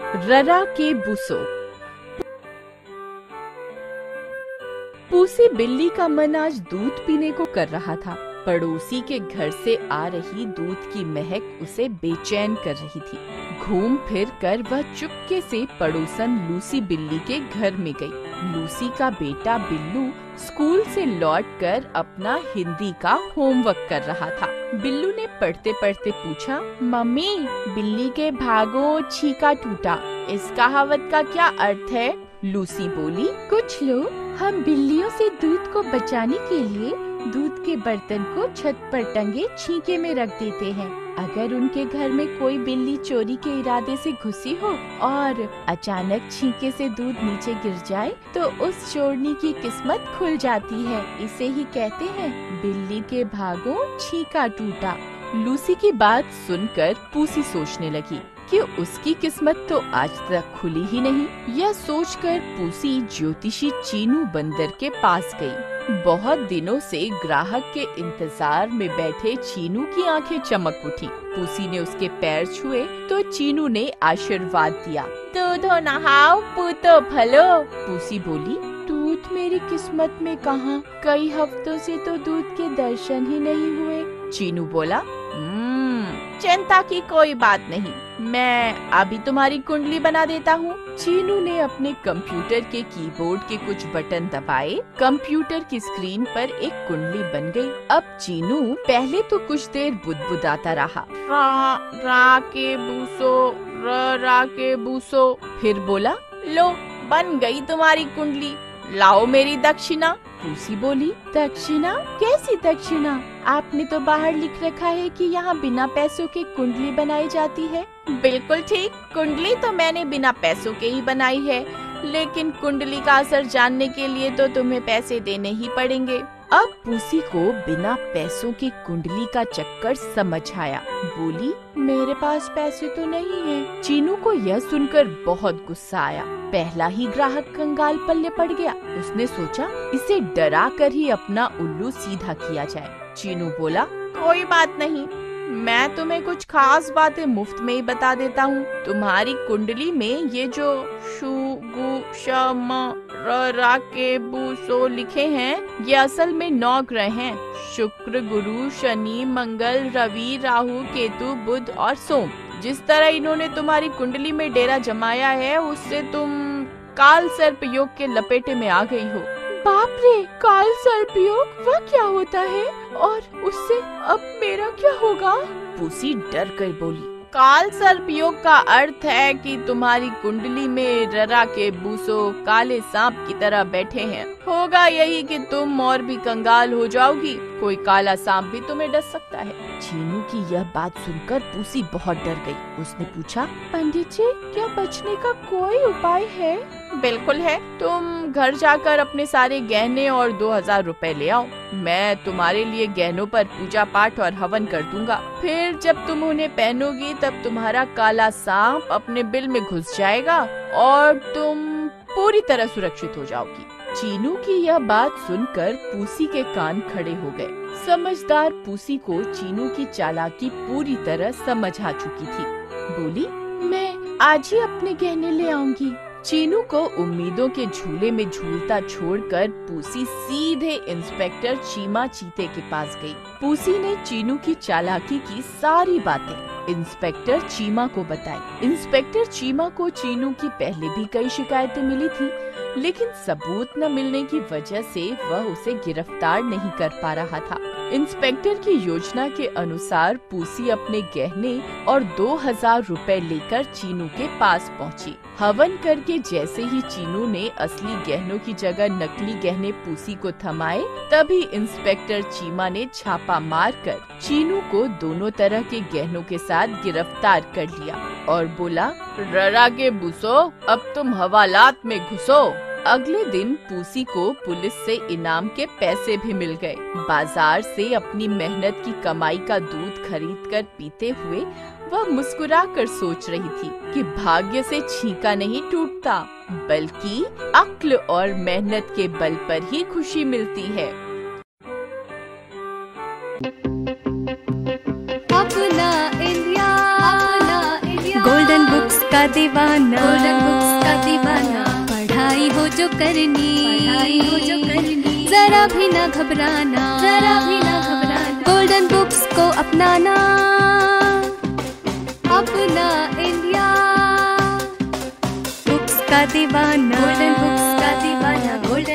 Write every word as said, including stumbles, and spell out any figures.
ररा के बूसो। पूसी बिल्ली का मन आज दूध पीने को कर रहा था। पड़ोसी के घर से आ रही दूध की महक उसे बेचैन कर रही थी। घूम फिर कर वह चुपके से पड़ोसन लूसी बिल्ली के घर में गई। लूसी का बेटा बिल्लू स्कूल से लौटकर अपना हिंदी का होमवर्क कर रहा था। बिल्लू ने पढ़ते पढ़ते पूछा, मम्मी, बिल्ली के भागो छीका टूटा, इस कहावत का क्या अर्थ है? लूसी बोली, कुछ लोग हम बिल्लियों से दूध को बचाने के लिए दूध के बर्तन को छत पर टंगे छींके में रख देते हैं। अगर उनके घर में कोई बिल्ली चोरी के इरादे से घुसी हो और अचानक छींके से दूध नीचे गिर जाए तो उस चोरनी की किस्मत खुल जाती है। इसे ही कहते हैं बिल्ली के भागों छींका टूटा। लूसी की बात सुनकर पूसी सोचने लगी कि उसकी किस्मत तो आज तक खुली ही नहीं। यह सोचकर पूसी ज्योतिषी चीनू बंदर के पास गई। बहुत दिनों से ग्राहक के इंतजार में बैठे चीनू की आंखें चमक उठी। पूसी ने उसके पैर छुए तो चीनू ने आशीर्वाद दिया। दूधो नहाओ पूतो फलो। पूसी बोली, दूध मेरी किस्मत में कहाँ? कई हफ्तों से तो दूध के दर्शन ही नहीं हुए। चीनू बोला, चिंता की कोई बात नहीं, मैं अभी तुम्हारी कुंडली बना देता हूँ। चीनू ने अपने कंप्यूटर के कीबोर्ड के कुछ बटन दबाए। कंप्यूटर की स्क्रीन पर एक कुंडली बन गई। अब चीनू पहले तो कुछ देर बुदबुदाता रहा, रा रा के बूसो, र रा के बूसो। फिर बोला, लो बन गई तुम्हारी कुंडली, लाओ मेरी दक्षिणा। पूसी बोली, दक्षिणा? कैसी दक्षिणा? आपने तो बाहर लिख रखा है कि यहाँ बिना पैसों के कुंडली बनाई जाती है। बिल्कुल ठीक, कुंडली तो मैंने बिना पैसों के ही बनाई है, लेकिन कुंडली का असर जानने के लिए तो तुम्हें पैसे देने ही पड़ेंगे। अब पूसी को बिना पैसों की कुंडली का चक्कर समझ आया। बोली, मेरे पास पैसे तो नहीं है। चीनू को यह सुनकर बहुत गुस्सा आया। पहला ही ग्राहक कंगाल पल्ले पड़ गया। उसने सोचा इसे डरा कर ही अपना उल्लू सीधा किया जाए। चीनू बोला, कोई बात नहीं, मैं तुम्हें कुछ खास बातें मुफ्त में ही बता देता हूँ। तुम्हारी कुंडली में ये जो शु गु श म र रा के बू सो लिखे हैं, ये असल में नौ ग्रह हैं। शुक्र, गुरु, शनि, मंगल, रवि, राहु, केतु, बुध और सोम। जिस तरह इन्होंने तुम्हारी कुंडली में डेरा जमाया है, उससे तुम काल सर्प योग के लपेटे में आ गई हो। बाप रे, काल सर्प योग? वह क्या होता है और उससे अब मेरा क्या होगा? पूसी डर कर बोली, काल सर्प योग का अर्थ है कि तुम्हारी कुंडली में ररा के बूसो काले सांप की तरह बैठे हैं। होगा यही कि तुम और भी कंगाल हो जाओगी। कोई काला सांप भी तुम्हें डस सकता है। चीनू की यह बात सुनकर पूसी बहुत डर गई। उसने पूछा, पंडित जी, क्या बचने का कोई उपाय है? बिल्कुल है, तुम घर जाकर अपने सारे गहने और दो हजार रुपए ले आओ। मैं तुम्हारे लिए गहनों पर पूजा पाठ और हवन कर दूंगा। फिर जब तुम उन्हें पहनोगी तब तुम्हारा काला सांप अपने बिल में घुस जाएगा और तुम पूरी तरह सुरक्षित हो जाओगी। चीनू की यह बात सुनकर पूसी के कान खड़े हो गए। समझदार पूसी को चीनू की चालाकी पूरी तरह समझ आ चुकी थी। बोली, मैं आज ही अपने गहने ले आऊंगी। चीनू को उम्मीदों के झूले में झूलता छोड़कर पूसी सीधे इंस्पेक्टर चीमा चीते के पास गई। पूसी ने चीनू की चालाकी की सारी बातें इंस्पेक्टर चीमा को बताई। इंस्पेक्टर चीमा को चीनू की पहले भी कई शिकायतें मिली थी, लेकिन सबूत न मिलने की वजह से वह उसे गिरफ्तार नहीं कर पा रहा था। इंस्पेक्टर की योजना के अनुसार पूसी अपने गहने और दो हजार रुपए लेकर चीनू के पास पहुंची। हवन करके जैसे ही चीनू ने असली गहनों की जगह नकली गहने पूसी को थमाए, तभी इंस्पेक्टर चीमा ने छापा मारकर चीनू को दोनों तरह के गहनों के साथ गिरफ्तार कर लिया और बोला, ररा के बूसो, अब तुम हवालात में घुसो। अगले दिन पूसी को पुलिस से इनाम के पैसे भी मिल गए। बाजार से अपनी मेहनत की कमाई का दूध खरीदकर पीते हुए वह मुस्कुराकर सोच रही थी कि भाग्य से छींका नहीं टूटता, बल्कि अक्ल और मेहनत के बल पर ही खुशी मिलती है। अपना इंडिया, अपना इंडिया। गोल्डन बुक्स का दीवाना, गोल्डन बुक्स का दीवाना। पढ़ाई हो जो करनी, पढ़ाई हो जो करनी, जरा भी ना घबराना, जरा भी ना घबराना। गोल्डन बुक्स को अपनाना, अपना इंडिया। बुक्स का दीवाना, गोल्डन बुक्स का दीवाना, गोल्डन